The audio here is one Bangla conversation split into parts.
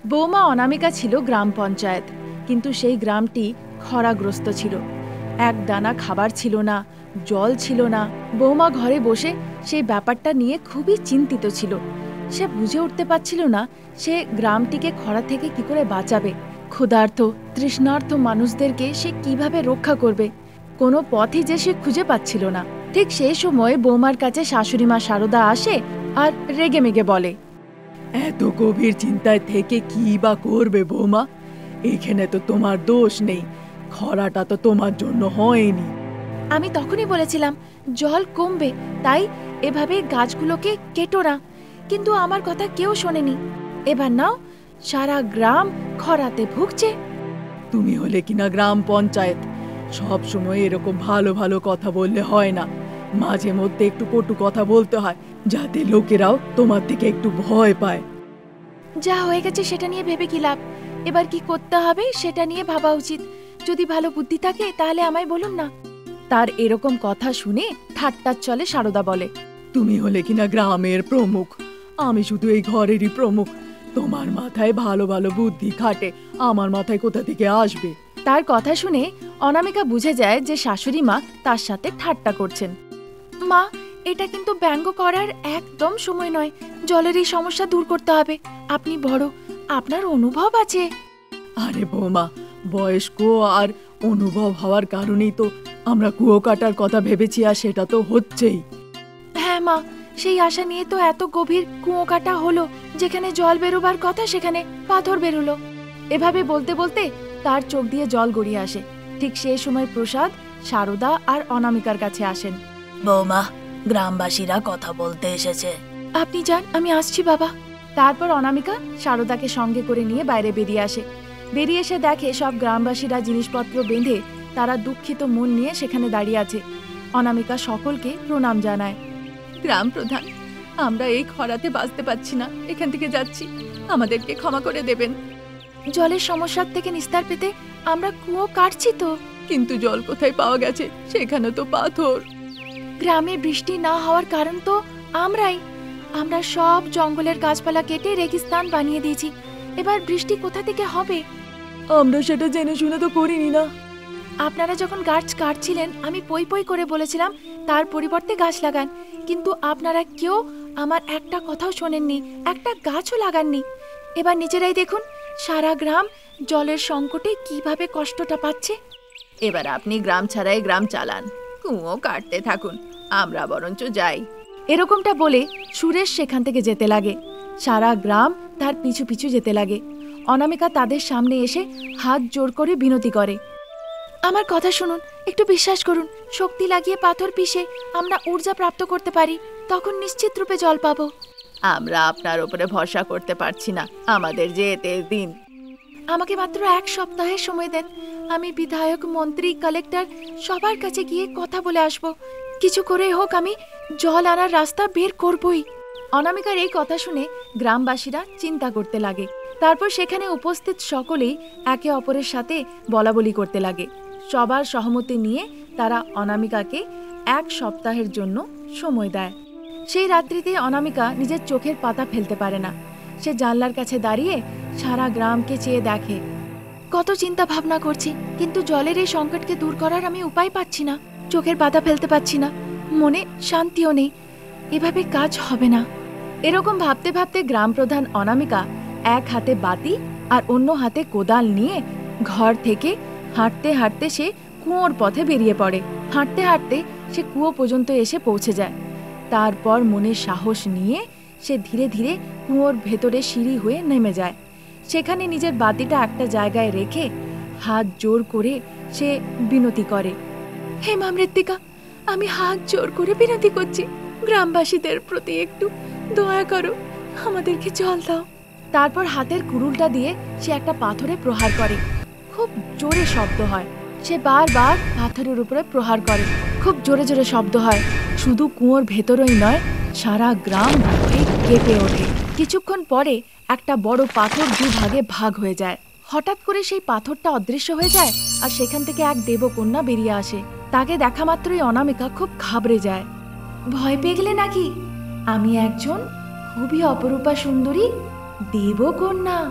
বৌমা অনামিকা ছিল গ্রাম পঞ্চায়েত, কিন্তু সেই গ্রামটি খরাগ্রস্ত ছিল। এক দানা খাবার ছিল না, জল ছিল না। বৌমা ঘরে বসে সেই ব্যাপারটা নিয়ে খুবই চিন্তিত ছিল। সে বুঝে উঠতে পারছিল না সে গ্রামটিকে খরা থেকে কি করে বাঁচাবে। ক্ষুধার্ত তৃষ্ণার্ত মানুষদেরকে সে কিভাবে রক্ষা করবে, কোনো পথই যে সে খুঁজে পাচ্ছিল না। ঠিক সেই সময় বৌমার কাছে শাশুড়ি মা সারদা আসে আর রেগে মেগে বলে, এত গভীর চিন্তায় থেকে কি বা করবে বৌমা? এখানে তো তোমার দোষ নেই, খরাটা তো তোমার জন্য হয়নি। আমি তখনই বলেছিলাম জল কমবে, তাই এভাবে গাছগুলোকে কেটো না, কিন্তু আমার কথা কেউ শোনেনি। এবার নাও, সারা গ্রাম খরাতে ভুগছে। তুমি হলে কিনা গ্রাম পঞ্চায়েত, সব সময় এরকম ভালো ভালো কথা বললে হয় না, মাঝে মধ্যে একটু কটু কথা বলতে হয়, যাতে লোকেরাও তোমার থেকে একটু ভয় পায়। যা হয়ে গেছে সেটা নিয়ে ভেবে কি লাভ? এবার কি করতে হবে সেটা নিয়ে ভাবা উচিত। যদি ভালো বুদ্ধি থাকে তাহলে আমায় বলুন না। তার এরকম কথা শুনে ঠাট্টার চলে সারদা বলে, তুমি হলে কিনা গ্রামের প্রমুখ, আমি শুধু এই ঘরেরই প্রমুখ। তোমার মাথায় ভালো ভালো বুদ্ধি খাটে, আমার মাথায় কোথা থেকে আসবে? তার কথা শুনে অনামিকা বুঝে যায় যে শাশুড়ি মা তার সাথে ঠাট্টা করছেন। মা, এটা কিন্তু ব্যঙ্গ করার একদম সময় নয়। জলের এই সমস্যা দূর করতে হবে। আপনি বড়, আপনার অনুভব আছে। আরে বৌমা, বয়স্ক আর অনুভব হওয়ার কারণেই তো আমরা কুয়ো কাটার কথা ভেবেছি, আর সেটা তো হচ্ছেই। হ্যাঁ মা, সেই আশা নিয়ে তো এত গভীর কুয়ো কাটা হলো, যেখানে জল বেরোবার কথা সেখানে পাথর বেরোলো। এভাবে বলতে বলতে তার চোখ দিয়ে জল গড়িয়ে আসে। ঠিক সেই সময় প্রসাদ, সারদা আর অনামিকার কাছে আসেন। বৌমা, গ্রামবাসীরা কথা বলতে এসেছে। আপনি যান, আমি আসছি বাবা। তারপর অনামিকা সারদাকে সঙ্গে করে নিয়ে বাইরে বেরিয়ে আসে। বেরিয়ে এসে দেখে সব গ্রামবাসীরা জিনিসপত্র বেঁধে তারা দুঃখিত মন নিয়ে সেখানে দাঁড়িয়ে আছে। অনামিকা সকলকে প্রণাম জানায়। গ্রাম প্রধান, আমরা এই খরাতে বাঁচতে পারছি না, এখান থেকে যাচ্ছি, আমাদেরকে ক্ষমা করে দেবেন। জলের সমস্যার থেকে নিস্তার পেতে আমরা কুয়ো কাটছি তো, কিন্তু জল কোথায় পাওয়া গেছে? সেখানে তো পাথর। গ্রামে বৃষ্টি না হওয়ার কারণ তো আমরাই। আমরা সব জঙ্গলের গাছপালা কেটে রেগিস্তান বানিয়ে দিয়েছি। এবার বৃষ্টি কোথা থেকে হবে? আমরা সেটা জেনে শুনে তো করিনি না। আপনারা যখন গাছ কাটছিলেন আমি পই পই করে বলেছিলাম তার পরিবর্তে গাছ লাগান, কিন্তু আপনারা কেউ আমার একটা কথাও শোনেননি, একটা গাছও লাগাননি। এবার নিজেরাই দেখুন সারা গ্রাম জলের সংকটে কিভাবে কষ্টটা পাচ্ছে। এবার আপনি গ্রাম ছাড়াই গ্রাম চালান, কুয়ো কাটতে থাকুন, আমরা বরঞ্চ যাই। এরকমটা বলে সুরেশ সেখান থেকে যেতে লাগে। সারা গ্রাম তার পিছু পিছু যেতে লাগে। অনামিকা তাদের সামনে এসে হাত জোর করে বিনতি করে, আমার কথা শুনুন, একটু বিশ্বাস করুন, শক্তি লাগিয়ে পাথর পিষে আমরা ঊর্জা প্রাপ্ত করতে পারি, তখন নিশ্চিত রূপে জল পাবো। আমরা আপনার উপরে ভরসা করতে পারছি না, আমাদের যেতে দিন। আমাকে মাত্র 1 সপ্তাহের সময় দেন, আমি বিধায়ক, মন্ত্রী, কালেক্টর সবার কাছে গিয়ে কথা বলে আসব। কিছু করে হোক আমি জল আনার রাস্তা বের করবই। অনামিকার এই কথা শুনে গ্রামবাসীরা চিন্তা করতে লাগে। তারপর সেখানে উপস্থিত সকলেই একে অপরের সাথে বলাবলি করতে লাগে। সবার সহমতি নিয়ে তারা অনামিকাকে 1 সপ্তাহের জন্য সময় দেয়। সেই রাত্রিতে অনামিকা নিজের চোখের পাতা ফেলতে পারে না। সে জানলার কাছে দাঁড়িয়ে সারা গ্রামকে চেয়ে দেখে। কত চিন্তা ভাবনা করছি, কিন্তু জলের এই সংকটকে দূর করার আমি উপায় পাচ্ছি না। চোখের পাতা ফেলতে পারছি না, মনে শান্তিও নেই, এভাবে কাজ হবে না। এরকম ভাবতে ভাবতে গ্রাম প্রধান অনামিকা এক হাতে বাতি আর অন্য হাতে কোদাল নিয়ে ঘর থেকে হাঁটতে হাঁটতে সে কুয়োর পথে বেরিয়ে পড়ে। হাঁটতে হাঁটতে সে কুয়ো পর্যন্ত এসে পৌঁছে যায়। তারপর মনে সাহস নিয়ে সে ধীরে ধীরে কুয়োর ভেতরে সিঁড়ি হয়ে নেমে যায়। সেখানে নিজের বাতিটা একটা জায়গায় রেখে হাত জোর করে সে বিনতি করে, হে মা মৃত্তিকা, আমি হাত জোর করে বিনতি করছি, গ্রামবাসীদের প্রতি একটু দয়া করো, আমাদেরকে জল দাও। তারপর হাতের কুড়ুলটা দিয়ে সে একটা পাথরে প্রহার করে। খুব জোরে শব্দ হয়। সে বারবার পাথরের উপরে প্রহার করে। খুব জোরে জোরে শব্দ হয়। শুধু কুয়োর ভেতরই নয়, সারা গ্রাম কেঁপে ওঠে। কিছুক্ষণ পরে একটা বড় পাথর 2 ভাগে ভাগ হয়ে যায়। হঠাৎ করে সেই পাথরটা অদৃশ্য হয়ে যায় আর সেখান থেকে এক দেবকন্যা বেরিয়ে আসে। তাকে দেখা মাত্রই অনামিকা খুব ঘাবড়ে যায়। ভয় পেয়ে গেলে নাকি? আমি একজন খুবই অপরূপা সুন্দরী দেবকন্যা।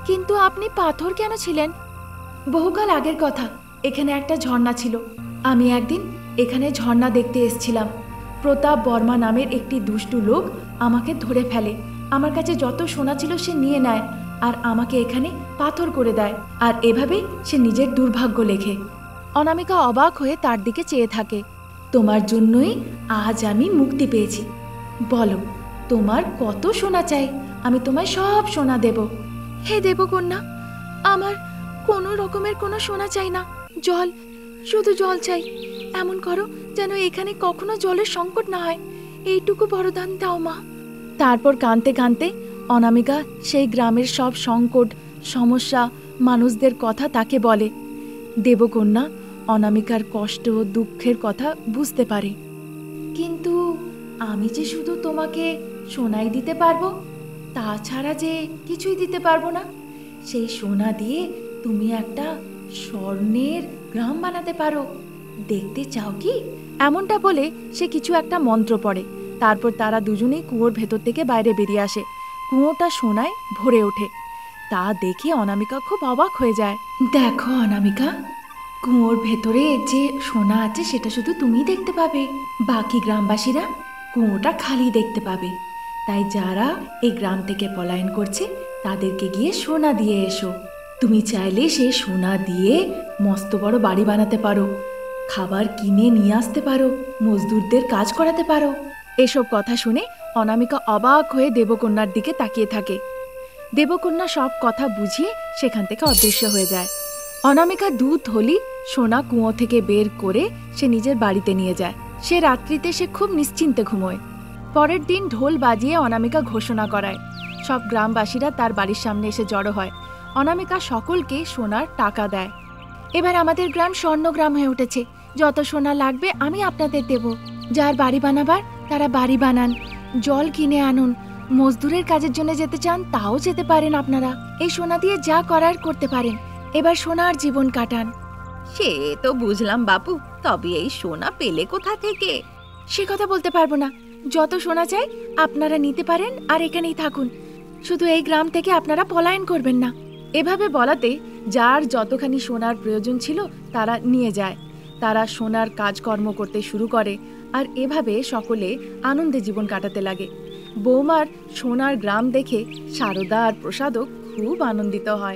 কিন্তু আপনি পাথর কেন ছিলেন? বহুকাল আগের কথা, এখানে একটা ঝর্ণা ছিল। আমি একদিন এখানে ঝর্ণা দেখতে এসেছিলাম। প্রতাপ বর্মা নামের একটি দুষ্টু লোক আমাকে ধরে ফেলে। আমার কাছে যত সোনা ছিল সে নিয়ে নেয় আর আমাকে এখানে পাথর করে দেয়, আর এভাবে সে নিজের দুর্ভাগ্য লেখে। অনামিকা অবাক হয়ে তার দিকে চেয়ে থাকে। তোমার জন্যই আজ আমি মুক্তি পেয়েছি। বলো, তোমার কত সোনা চাই? আমি তোমায় সব সোনা দেব। হে দেবকন্যা, আমার কোনো রকমের কোনো সোনা চাই না, জল, শুধু জল চাই। এমন করো যেন এখানে কখনো জলের সংকট না হয়। এইটুকু বরদান দাও মা। তারপর কাঁদতে কাঁদতে অনামিকা সেই গ্রামের সব সংকট, সমস্যা, মানুষদের কথা তাকে বলে। দেবকন্যা অনামিকার কষ্ট ও দুঃখের কথা বুঝতে পারে। কিন্তু আমি যে শুধু তোমাকে সোনাই দিতে পারবো, তাছাড়া যে কিছুই দিতে পারবো না। সেই সোনা দিয়ে তুমি একটা স্বর্ণের গ্রাম বানাতে পারো। দেখতে চাও কি? এমনটা বলে সে কিছু একটা মন্ত্র পড়ে। তারপর তারা দুজনেই কুয়োর ভেতর থেকে বাইরে বেরিয়ে আসে। কুয়োটা সোনায় ভরে ওঠে। তা দেখে অনামিকা খুব অবাক হয়ে যায়। দেখো অনামিকা, কুয়োর ভেতরে যে সোনা আছে সেটা শুধু তুমিই দেখতে পাবে। বাকি গ্রামবাসীরা কুয়োটা খালি দেখতে পাবে। তাই যারা এই গ্রাম থেকে পলায়ন করছে তাদেরকে গিয়ে সোনা দিয়ে এসো। তুমি চাইলে সেই সোনা দিয়ে মস্ত বড় বাড়ি বানাতে পারো, খাবার কিনে নিয়ে আসতে পারো, মজদুরদের কাজ করাতে পারো। এসব কথা শুনে অনামিকা অবাক হয়ে দেবকন্যার দিকে তাকিয়ে থাকে। দেবকন্যা সব কথা বুঝিয়ে সেখান থেকে অদৃশ্য হয়ে যায়। অনামিকা 2 থলি সোনা কুয়ো থেকে বের করে সে নিজের বাড়িতে নিয়ে যায়। সে রাত্রিতে সে খুব নিশ্চিন্তে ঘুমোয়। পরের দিন ঢোল বাজিয়ে অনামিকা ঘোষণা করায়। সব গ্রামবাসীরা তার বাড়ির সামনে এসে জড়ো হয়। অনামিকা সকলকে সোনার টাকা দেয়। এবার আমাদের গ্রাম স্বর্ণগ্রাম হয়ে উঠেছে। যত সোনা লাগবে আমি আপনাদের দেব। যার বাড়ি বানাবার তারা বাড়ি বানান, জল কিনে আনুন, মজদুরের কাজের জন্য যেতে চান তাও যেতে পারেন আপনারা। এই সোনা দিয়ে যা করার করতে পারেন। এবার সোনার জীবন কাটান। সে তো বুঝলাম বাপু, তবে এই সোনা পেলে কোথা থেকে? সে কথা বলতে পারবো না। যত সোনা চাই আপনারা নিতে পারেন আর এখানেই থাকুন। শুধু এই গ্রাম থেকে আপনারা পলায়ন করবেন না। এভাবে বলাতে যার যতখানি সোনার প্রয়োজন ছিল তারা নিয়ে যায়। তারা সোনার কাজকর্ম করতে শুরু করে আর এভাবে সকলে আনন্দে জীবন কাটাতে লাগে। বৌমার সোনার গ্রাম দেখে সারদা আর প্রসাদও খুব আনন্দিত হয়।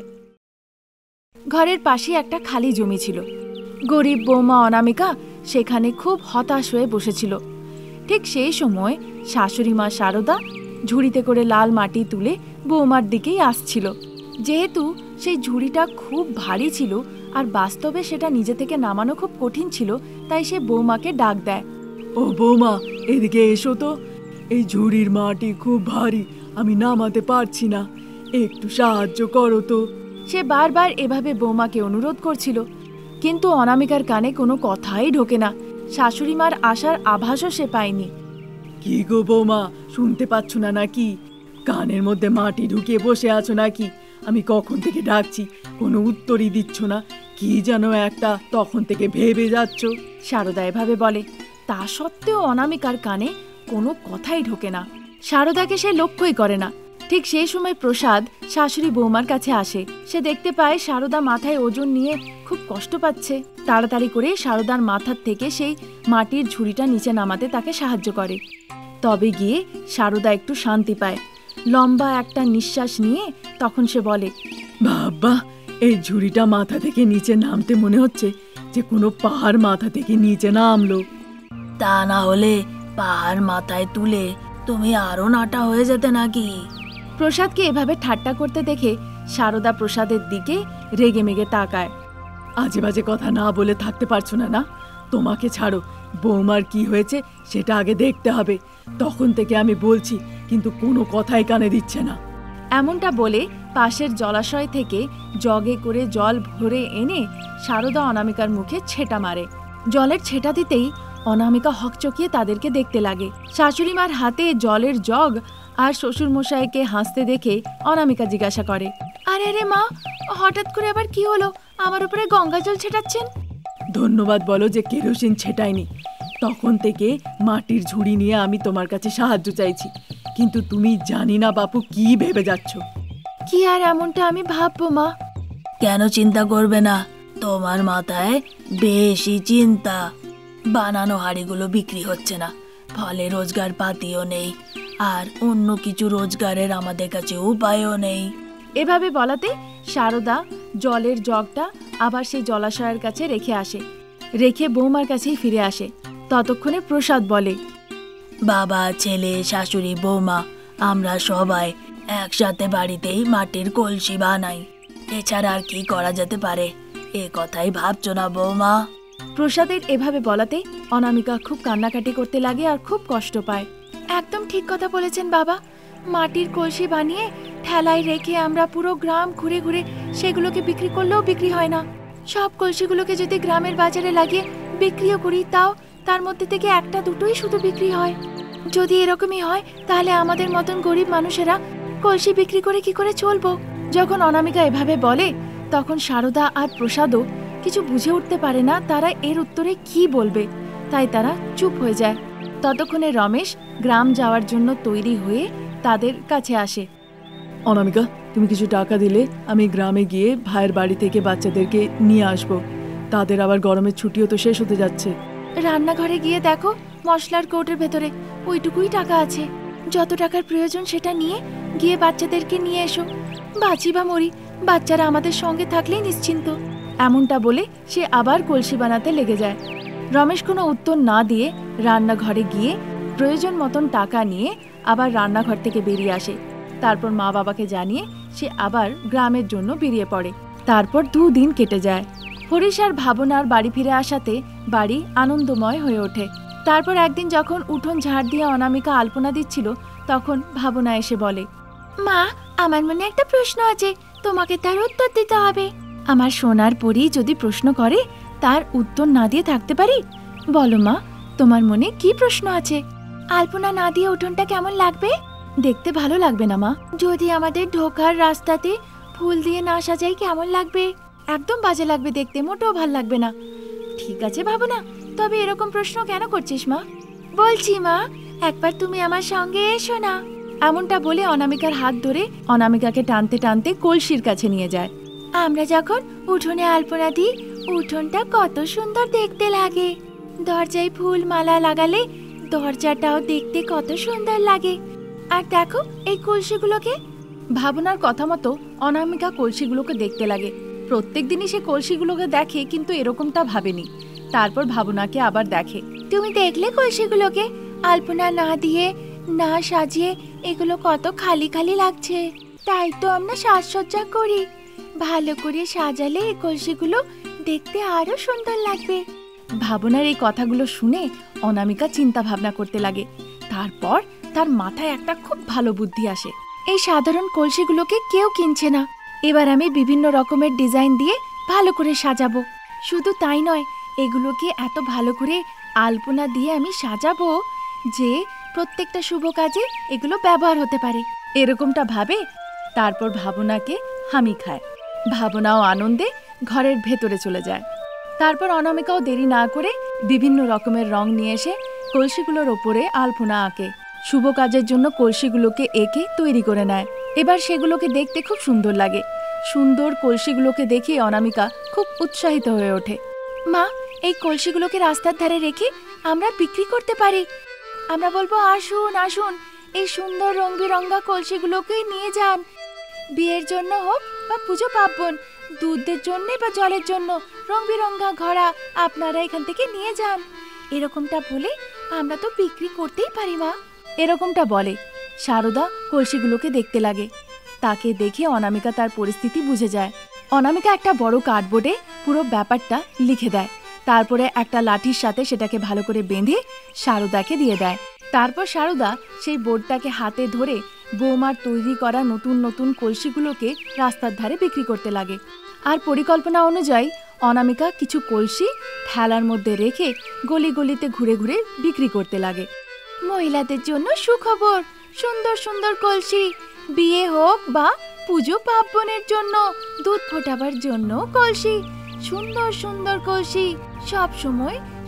ঘরের পাশে একটা খালি জমি ছিল। গরিব বৌমা অনামিকা সেখানে খুব হতাশ হয়ে বসেছিল। ঠিক সেই সময় শাশুড়ি মা সারদা ঝুড়িতে করে লাল মাটি তুলে বৌমার দিকেই আসছিল। যেহেতু সেই ঝুড়িটা খুব ভারী ছিল আর বাস্তবে সেটা নিজে থেকে নামানো খুব কঠিন ছিল, তাই সে বৌমাকে ডাক দেয়। ও বৌমা, এদিকে এসো তো। এই ঝুড়ির মাটি খুব ভারী, আমি নামাতে পারছি না, একটু সাহায্য করো তো। সে বারবার এভাবে বৌমাকে অনুরোধ করছিল, কিন্তু অনামিকার কানে কোনো কথাই ঢোকে না। শাশুড়ি মার আসার আভাসও সে পায়নি। কি গো বৌমা, শুনতে পাচ্ছ না নাকি? কানের মধ্যে মাটি ঢুকিয়ে বসে আছো নাকি? আমি কখন থেকে ডাকছি, কোনো উত্তরই দিচ্ছ না। কি যেন একটা তখন থেকে ভেবে যাচ্ছ। সারদা এভাবে বলে। তা সত্ত্বেও অনামিকার কানে কোনো কথাই ঢোকে না। সারদাকে সে লক্ষ্যই করে না। ঠিক সেই সময় প্রসাদ শাশুড়ি বৌমার কাছে আসে। সে দেখতে পায় সারদা মাথায় ওজন নিয়ে খুব কষ্ট পাচ্ছে। তাড়াতাড়ি করে সারদার মাথার থেকে সেই মাটির ঝুড়িটা নিচে নামাতে তাকে সাহায্য করে। তবে গিয়ে সারদা একটু শান্তি পায়। লম্বা একটা নিঃশ্বাস নিয়ে তখন সে বলে, বাবা, এই ঝুড়িটা মাথা থেকে নিচে নামতে মনে হচ্ছে যে কোনো পাহাড় মাথা থেকে নিচে নামলো। তা না হলে পাহাড় মাথায় তুলে তুমি আরো নাটা হয়ে যেতে নাকি? প্রসাদকে এভাবে ঠাট্টা করতে দেখে সারদা প্রসাদের দিকে রেগে মেগে তাকায়। আজে বাজে কথা না বলে থাকতে পারছো না? না, তোমাকে ছাড়ো, বৌমার কি হয়েছে সেটা আগে দেখতে হবে। তখন থেকে আমি বলছি, কিন্তু কোনো কথাই কানে দিচ্ছে না। এমনটা বলে পাশের জলাশয় থেকে জগে করে জল ভরে এনে সারদা অনামিকার মুখে ছেটা মারে। জলের ছেটা দিতেই অনামিকা হকচকিয়ে তাদেরকে দেখতে লাগে। শাশুড়িমার হাতে জলের জগ আর শ্বশুরমশাইকে হাসতে দেখে অনামিকা জিজ্ঞাসা করে, আরে রে মা, হঠাৎ করে আবার কি হলো? আমার উপরে গঙ্গা জল ছেটাচ্ছেন? ধন্যবাদ বলো যে কেরোসিন ছেটায়নি। তখন থেকে মাটির ঝুড়ি নিয়ে আমি তোমার কাছে সাহায্য চাইছি, কিন্তু তুমি জানি না বাপু কি ভেবে যাচ্ছ। কি আর এমনটা আমি ভাববো মা? কেন চিন্তা করবে না? তোমার মাথায় বেশি চিন্তা। বানানো হাঁড়িগুলো বিক্রি হচ্ছে না, ফলে রোজগার পাতিও নেই, আর অন্য কিছু রোজগারের আমাদের কাছে উপায়ও নেই। এভাবে বলাতে সারদা জলের জগটা আবার সেই জলাশয়ের কাছে রেখে আসে, রেখে বৌমার কাছেই ফিরে আসে। ততক্ষণে প্রসাদ বলে, বাবা, ছেলে, শাশুড়ি, বৌমা আমরা সবাই একসাথে বাড়িতেই মাটির কলসি বানাই। এছাড়া আর কি করা যেতে পারে? এ কথাই ভাবছো না বৌমা? প্রসাদের এভাবে বলাতে অনামিকা খুব কান্নাকাটি করতে লাগে আর খুব কষ্ট পায়। একদম ঠিক কথা বলেছেন বাবা। মাটির কলসি বানিয়ে ঠেলায় রেখে আমরা পুরো গ্রাম ঘুরে ঘুরে সেগুলোকে বিক্রি করলেও বিক্রি হয় না। সব কলসিগুলোকে যদি গ্রামের বাজারে লাগিয়ে বিক্রিও করি, তাও তার মধ্যে থেকে একটা দুটোই শুধু বিক্রি হয়। যদি এরকমই হয় তাহলে আমাদের মতন গরিব মানুষেরা কলসি বিক্রি করে কি করে চলবো? যখন অনামিকা এভাবে বলে তখন সারদা আর প্রসাদও কিছু বুঝে উঠতে পারে না তারা এর উত্তরে কি বলবে, তাই তারা চুপ হয়ে যায়। ততক্ষণে রমেশ গ্রাম যাওয়ার জন্য তৈরি হয়ে তাদের কাছে আসে। অনামিকা, তুমি কিছু টাকা দিলে আমি গ্রামে গিয়ে ভাইয়ের বাড়ি থেকে বাচ্চাদেরকে নিয়ে আসব। তাদের আবার গরমের ছুটিও তো শেষ হতে যাচ্ছে। রান্নাঘরে গিয়ে দেখো, মশলার কৌটোর ভেতরে ওইটুকুই টাকা আছে। যত টাকার প্রয়োজন সেটা নিয়ে গিয়ে বাচ্চাদেরকে নিয়ে এসো। বাঁচি বা মরি, বাচ্চারা আমাদের সঙ্গে থাকলেই নিশ্চিন্ত। এমনটা বলে সে আবার কলসি বানাতে লেগে যায়। রমেশ কোনো উত্তর না দিয়ে রান্নাঘরে গিয়ে প্রয়োজন মতন টাকা নিয়ে আবার রান্নাঘর থেকে বেরিয়ে আসে। তারপর মা বাবাকে জানিয়ে সে আবার গ্রামের জন্য বেরিয়ে পড়ে। তারপর 2 দিন কেটে যায়। হরিশ আর ভাবনার বাড়ি ফিরে আসাতে বাড়ি আনন্দময় হয়ে ওঠে। তারপর একদিন যখন উঠোন ঝাড় দিয়ে অনামিকা আলপনা দিচ্ছিল, তখন ভাবনা এসে বলে, মা, আমার মনে একটা প্রশ্ন আছে, তোমাকে তার উত্তর দিতে হবে। আমার সোনার পরী যদি প্রশ্ন করে তার উত্তর না দিয়ে থাকতে পারি? বলো মা, তোমার মনে কি প্রশ্ন আছে? আলপনা না দিয়ে উঠোনটা কেমন লাগবে? দেখতে ভালো লাগবে না মা? যদি আমাদের ঢোকার রাস্তাতে ফুল দিয়ে না সাজাই কেমন লাগবে? একদম বাজে লাগবে দেখতে, মোটেও ভাল লাগবে না। ঠিক আছে ভাবনা, তবে এরকম প্রশ্ন কেন করছিস মা? বলছি মা, একবার তুমি আমার সঙ্গে এসো না। এমনটা বলে অনামিকার হাত ধরে অনামিকাকে টানতে টানতে কলসির কাছে নিয়ে যায়। আমরা যখন উঠোনে আলপনা দিই, উঠোনটা কত সুন্দর দেখতে লাগে। দরজায় ফুল মালা লাগালে দরজাটাও দেখতে কত সুন্দর লাগে। আর দেখো এই কলসিগুলোকে। ভাবনার কথা মতো অনামিকা কলসিগুলোকে দেখতে লাগে। প্রত্যেক দিনই সে কলসিগুলোকে দেখে, কিন্তু এরকমটা ভাবেনি। তারপর ভাবনাকে আবার দেখে। তুমি দেখলে কলসিগুলোকে আলপনা না দিয়ে না সাজিয়ে এগুলো কত খালি খালি লাগছে। তাই তো আমরা সাজসজ্জা করি। ভালো করে সাজালে এই কলসিগুলো দেখতে আরো সুন্দর লাগবে। ভাবনার এই কথাগুলো শুনে অনামিকা চিন্তা ভাবনা করতে লাগে। তারপর তার মাথায় একটা খুব ভালো বুদ্ধি আসে। এই সাধারণ কলসিগুলোকে কেউ কিনছে না, এবার আমি বিভিন্ন রকমের ডিজাইন দিয়ে ভালো করে সাজাবো। শুধু তাই নয়, এগুলোকে এত ভালো করে আলপনা দিয়ে আমি সাজাবো যে প্রত্যেকটা শুভ কাজে এগুলো ব্যবহার হতে পারে। এরকমটা ভাবে তারপর ভাবনাকে হামি খায়। ভাবনাও আনন্দে ঘরের ভেতরে চলে যায়। তারপর অনামিকাও দেরি না করে বিভিন্ন রকমের রং নিয়ে এসে কলসিগুলোর ওপরে আলপনা আঁকে। শুভ কাজের জন্য কলসিগুলোকে এঁকে তৈরি করে নেয়। এবার সেগুলোকে দেখতে খুব সুন্দর লাগে। সুন্দর কলসিগুলোকে দেখে অনামিকা খুব উৎসাহিত হয়ে ওঠে। মা, এই কলসিগুলোকে রাস্তার ধারে রেখে আমরা বিক্রি করতে পারি। আমরা বলবো, আসুন আসুন, এই সুন্দর রং বেরঙা কলসিগুলোকে নিয়ে যান। বিয়ের জন্য হোক বা পুজো পার্বণ, দুধের জন্য বা জলের জন্য রং বেরঙা ঘড়া আপনারা এখান থেকে নিয়ে যান। এরকমটা বলে আমরা তো বিক্রি করতেই পারি মা। এরকমটা বলে সারদা কলসিগুলোকে দেখতে লাগে। তাকে দেখে অনামিকা তার পরিস্থিতি বুঝে যায়। অনামিকা একটা বড় কার্ডবোর্ডে পুরো ব্যাপারটা লিখে দেয়। তারপরে একটা লাঠির সাথে সেটাকে ভালো করে বেঁধে সারদাকে দিয়ে দেয়। তারপর সারদা সেই বোর্ডটাকে হাতে ধরে বৌমার তৈরি করা নতুন নতুন কলসিগুলোকে রাস্তার ধারে বিক্রি করতে লাগে। আর পরিকল্পনা অনুযায়ী অনামিকা কিছু কলসি ঠেলার মধ্যে রেখে গলি গলিতে ঘুরে ঘুরে বিক্রি করতে লাগে। মহিলাদের জন্য সুখবর, সুন্দর সুন্দর কলসি, বিয়ে হোক বা পুজো পার্বণের জন্য, দুধ ফোটাবার জন্য কলসি, সুন্দর সুন্দর কলসি, সব সময়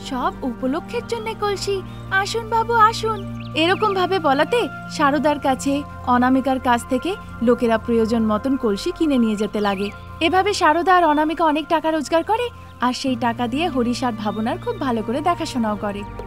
সব উপলক্ষের জন্য কলসি, আসুন বাবু আসুন। এরকম ভাবে বলাতে সারদার কাছে, অনামিকার কাছ থেকে লোকেরা প্রয়োজন মতন কলসি কিনে নিয়ে যেতে লাগে। এভাবে সারদা আর অনামিকা অনেক টাকা রোজগার করে, আর সেই টাকা দিয়ে হরিশ আর ভাবনার খুব ভালো করে দেখাশোনাও করে।